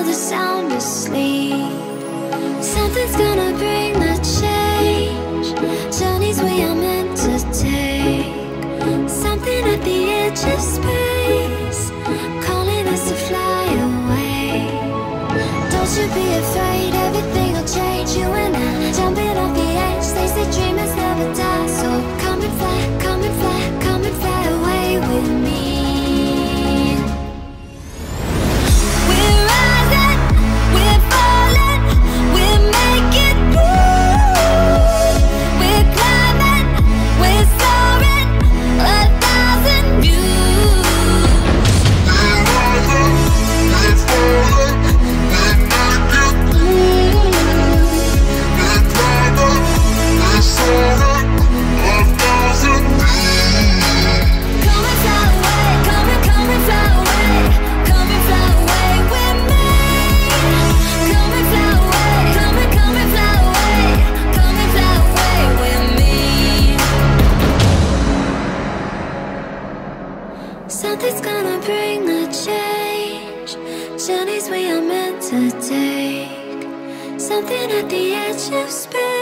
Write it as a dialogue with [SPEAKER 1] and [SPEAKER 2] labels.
[SPEAKER 1] the sound asleep. Something's gonna bring the change. Journeys we are meant to take. Something at the edge of space, calling us to fly away. Don't you be afraid, everything will change. You and I, jumping off the edge. They say dreamers never die, so come and fly, come and fly, come and fly away with me. We're rising, we're falling, we're making through. We're climbing, we're soaring, 1,000 views.
[SPEAKER 2] We're rising, we're falling, we're making through. We're climbing, we're soaring, 1,000 views.
[SPEAKER 1] Come and fly away, come and fly away, come and fly away with me. Come and fly away, come and fly away, come and fly away with me. Something's gonna bring the change. Journeys we are meant to take. Something at the edge of space.